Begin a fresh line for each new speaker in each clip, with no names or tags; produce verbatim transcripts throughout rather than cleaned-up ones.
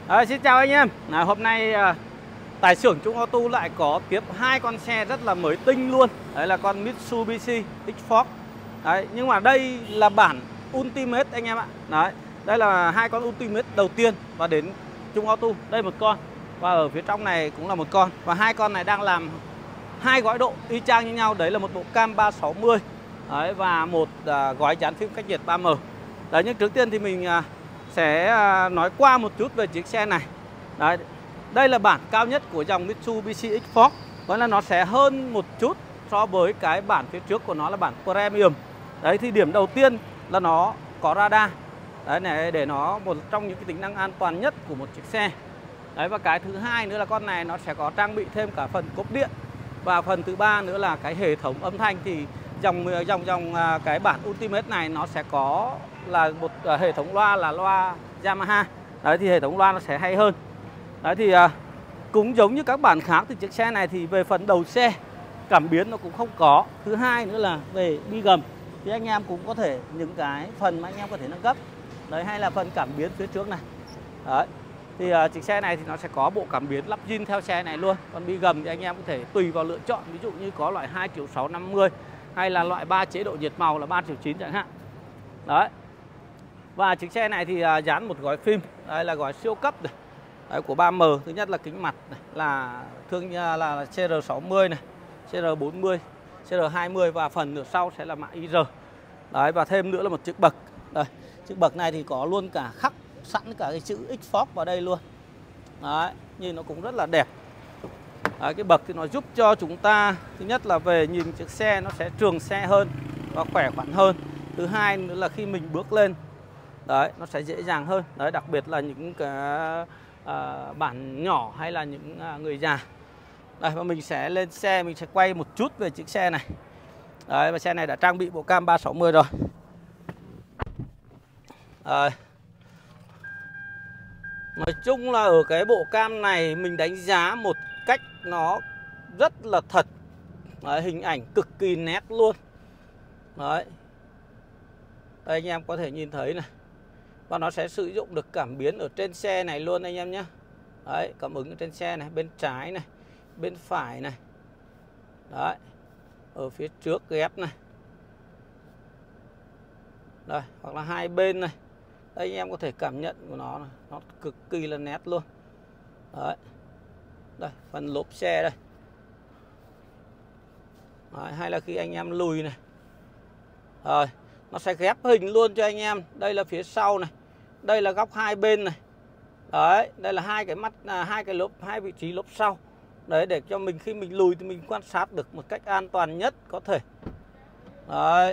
À, xin chào anh em. À, hôm nay à, tại xưởng Trung Auto lại có tiếp hai con xe rất là mới tinh luôn. Đấy là con Mitsubishi X-Force. Đấy, nhưng mà đây là bản Ultimate anh em ạ. Đấy, đây là hai con Ultimate đầu tiên và đến Trung Auto. Đây một con và ở phía trong này cũng là một con. Và hai con này đang làm hai gói độ y chang như nhau. Đấy là một bộ cam ba sáu mươi. Đấy, và một à, gói dán phim cách nhiệt ba M. Đấy, nhưng trước tiên thì mình à, sẽ à, nói qua một chút về chiếc xe này. Đấy, đây là bản cao nhất của dòng Mitsubishi X-Force. Có là nó sẽ hơn một chút so với cái bản phía trước của nó là bản Premium. Đấy, thì điểm đầu tiên là nó có radar. Đấy này, để nó một trong những cái tính năng an toàn nhất của một chiếc xe. Đấy, và cái thứ hai nữa là con này nó sẽ có trang bị thêm cả phần cốp điện. Và phần thứ ba nữa là cái hệ thống âm thanh. Thì dòng dòng dòng cái bản Ultimate này nó sẽ có là một hệ thống loa là loa Yamaha. Đấy, thì hệ thống loa nó sẽ hay hơn. Đấy, thì cũng giống như các bản khác thì chiếc xe này thì về phần đầu xe cảm biến nó cũng không có. Thứ hai nữa là về bi gầm thì anh em cũng có thể những cái phần mà anh em có thể nâng cấp. Đấy, hay là phần cảm biến phía trước này. Đấy, thì uh, chiếc xe này thì nó sẽ có bộ cảm biến lắp zin theo xe này luôn. Còn bi gầm thì anh em có thể tùy vào lựa chọn, ví dụ như có loại hai triệu sáu năm mươi hay là loại ba chế độ nhiệt màu là ba triệu chín chẳng hạn. Đấy. Và chiếc xe này thì uh, dán một gói phim, đây là gói siêu cấp này. Đấy, của ba M. Thứ nhất là kính mặt này, là thương uh, là, là C R sáu mươi này, C R bốn mươi, C R hai mươi và phần nửa sau sẽ là mã I R. Đấy, và thêm nữa là một chiếc bậc. Đây, chiếc bậc này thì có luôn cả khắc sẵn cả cái chữ X-Force vào đây luôn. Đấy, nhìn nó cũng rất là đẹp. Đấy, cái bậc thì nó giúp cho chúng ta thứ nhất là về nhìn chiếc xe nó sẽ trường xe hơn và khỏe khoắn hơn. Thứ hai nữa là khi mình bước lên, đấy, nó sẽ dễ dàng hơn. Đấy, đặc biệt là những cái à, bản nhỏ hay là những à, người già. Đây, và mình sẽ lên xe, mình sẽ quay một chút về chiếc xe này. Đấy, và xe này đã trang bị bộ cam ba sáu mươi rồi. Đấy. Nói chung là ở cái bộ cam này mình đánh giá một cách nó rất là thật. Đấy, hình ảnh cực kỳ nét luôn. Đấy. Đây anh em có thể nhìn thấy này. Và nó sẽ sử dụng được cảm biến ở trên xe này luôn anh em nhé. Đấy, cảm ứng ở trên xe này, bên trái này, bên phải này. Đấy, ở phía trước ghép này. Đây, hoặc là hai bên này. Đây anh em có thể cảm nhận của nó này. Nó cực kỳ là nét luôn. Đấy. Đây, phần lốp xe đây. Đấy, hay là khi anh em lùi này. Rồi, nó sẽ ghép hình luôn cho anh em. Đây là phía sau này. Đây là góc hai bên này. Đấy, đây là hai cái mắt, à, hai cái lốp, hai vị trí lốp sau. Đấy, để cho mình khi mình lùi thì mình quan sát được một cách an toàn nhất có thể. Đấy.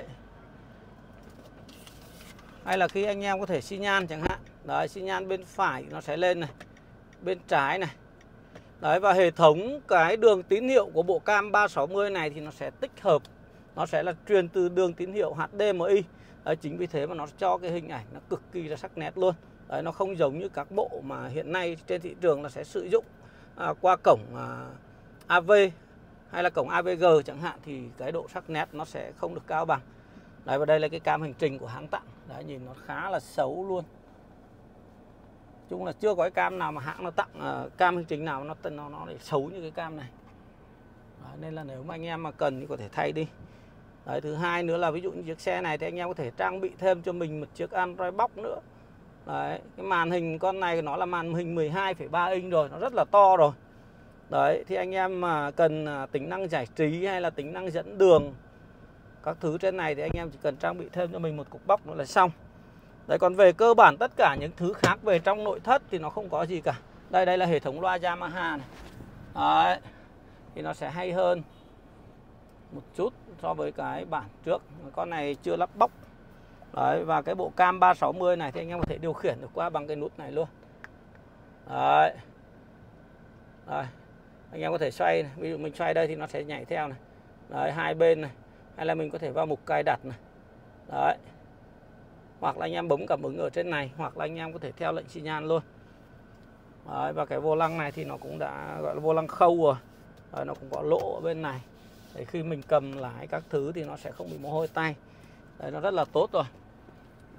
Hay là khi anh em có thể xi nhan chẳng hạn. Đấy, xi nhan bên phải nó sẽ lên này, bên trái này. Đấy, và hệ thống cái đường tín hiệu của bộ cam ba sáu mươi này thì nó sẽ tích hợp. Nó sẽ là truyền từ đường tín hiệu H D M I. Đấy, chính vì thế mà nó cho cái hình ảnh nó cực kỳ là sắc nét luôn. Đấy, nó không giống như các bộ mà hiện nay trên thị trường là sẽ sử dụng à, qua cổng à, A V hay là cổng A V G chẳng hạn, thì cái độ sắc nét nó sẽ không được cao bằng. Đấy, và đây là cái cam hành trình của hãng tặng. Đấy, nhìn nó khá là xấu luôn. Chung là chưa có cái cam nào mà hãng nó tặng uh, cam hành trình nào nó nó nó để xấu như cái cam này. Đấy, nên là nếu mà anh em mà cần thì có thể thay đi. Đấy, thứ hai nữa là ví dụ như chiếc xe này thì anh em có thể trang bị thêm cho mình một chiếc Android Box nữa. Đấy, cái màn hình con này nó là màn hình mười hai phẩy ba inch rồi, nó rất là to rồi. Đấy, thì anh em mà cần uh, tính năng giải trí hay là tính năng dẫn đường các thứ trên này thì anh em chỉ cần trang bị thêm cho mình một cục bóc nữa là xong. Đấy, còn về cơ bản tất cả những thứ khác về trong nội thất thì nó không có gì cả. Đây, đây là hệ thống loa Yamaha này. Đấy, thì nó sẽ hay hơn một chút so với cái bản trước. Con này chưa lắp bóc. Đấy, và cái bộ cam ba sáu mươi này thì anh em có thể điều khiển được qua bằng cái nút này luôn. Đấy. Đây, anh em có thể xoay này. Ví dụ mình xoay đây thì nó sẽ nhảy theo này. Đấy, hai bên này. Hay là mình có thể vào mục cài đặt này. Đấy. Hoặc là anh em bấm cảm ứng ở trên này, hoặc là anh em có thể theo lệnh xi nhan luôn. Đấy, và cái vô lăng này thì nó cũng đã gọi là vô lăng khâu rồi. Đấy, nó cũng có lỗ ở bên này. Để khi mình cầm lái các thứ thì nó sẽ không bị mồ hôi tay. Đấy, nó rất là tốt rồi.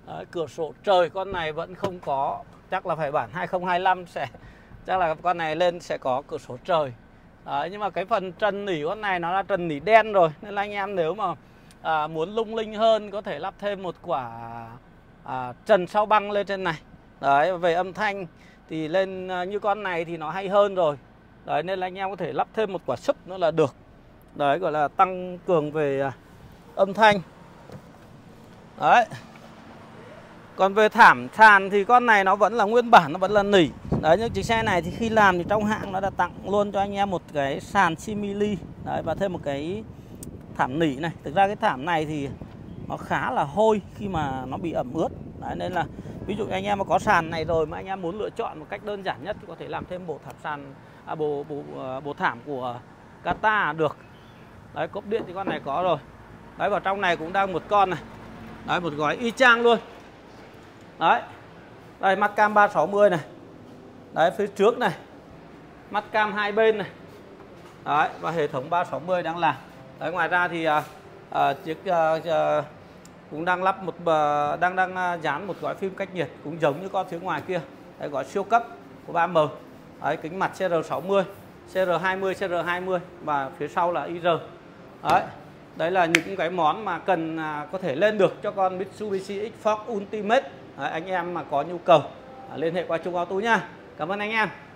Đấy, cửa sổ trời con này vẫn không có, chắc là phải bản hai không hai lăm sẽ chắc là con này lên sẽ có cửa sổ trời. Đấy, nhưng mà cái phần trần nỉ con này nó là trần nỉ đen rồi, nên là anh em nếu mà à, muốn lung linh hơn có thể lắp thêm một quả à, trần sao băng lên trên này. Đấy, về âm thanh thì lên à, như con này thì nó hay hơn rồi. Đấy, nên là anh em có thể lắp thêm một quả sub nữa là được. Đấy, gọi là tăng cường về à, âm thanh. Đấy. Còn về thảm sàn thì con này nó vẫn là nguyên bản, nó vẫn là nỉ. Đấy, nhưng chiếc xe này thì khi làm thì trong hãng nó đã tặng luôn cho anh em một cái sàn simili. Đấy, và thêm một cái thảm nỉ này. Thực ra cái thảm này thì nó khá là hôi khi mà nó bị ẩm ướt. Đấy, nên là ví dụ anh em mà có sàn này rồi mà anh em muốn lựa chọn một cách đơn giản nhất thì có thể làm thêm bộ thảm sàn à, bộ, bộ, bộ thảm của Kata được. Đấy, cốp điện thì con này có rồi. Đấy, vào trong này cũng đang một con này. Đấy, một gói y chang luôn. Đấy. Đây, mắt cam ba sáu mươi này. Đấy, phía trước này. Mắt cam hai bên này. Đấy, và hệ thống ba sáu mươi đang làm. Đấy, ngoài ra thì à, à, chiếc à, à, cũng đang lắp một à, đang đang à, dán một gói phim cách nhiệt cũng giống như con phía ngoài kia. Đấy, gói siêu cấp của ba M. Đấy, kính mặt C R sáu mươi, C R hai mươi, C R hai mươi và phía sau là I R. Đấy. Đấy là những cái món mà cần à, có thể lên được cho con Mitsubishi X-Force Ultimate. Đấy, anh em mà có nhu cầu à, liên hệ qua Trung Auto nha. Cảm ơn anh em.